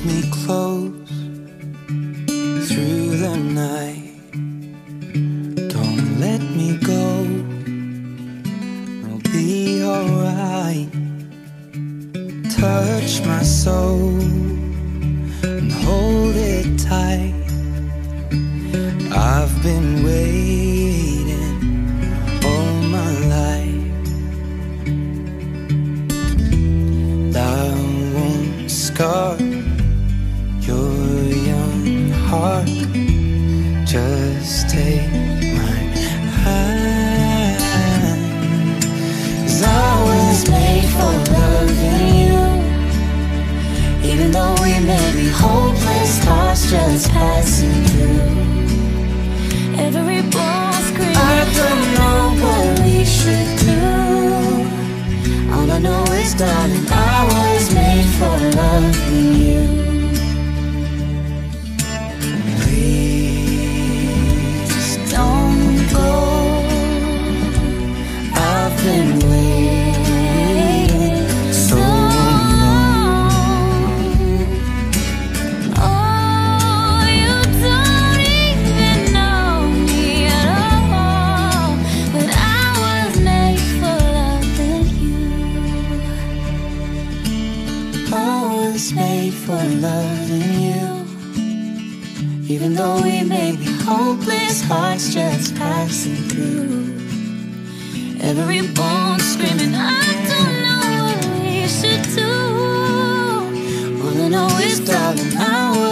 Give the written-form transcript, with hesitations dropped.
me close through the night. Don't let me go, I'll be alright. Touch my soul and hold it tight. I've been waiting all my life. I won't scar your young heart. Just take my hand. 'Cause I was made for loving you. Even though we may be hopeless, hearts just passing through. Every bone screaming, I don't know what we should do. All I know is, darling, I was made for loving you. Please don't go. I've been waiting so long. oh, you don't even know me at all. But I was made for loving you. I was made for loving you. Even though we may be hopeless, hearts just passing through. Every bone screaming, I don't know what we should do. All I know is, darling, I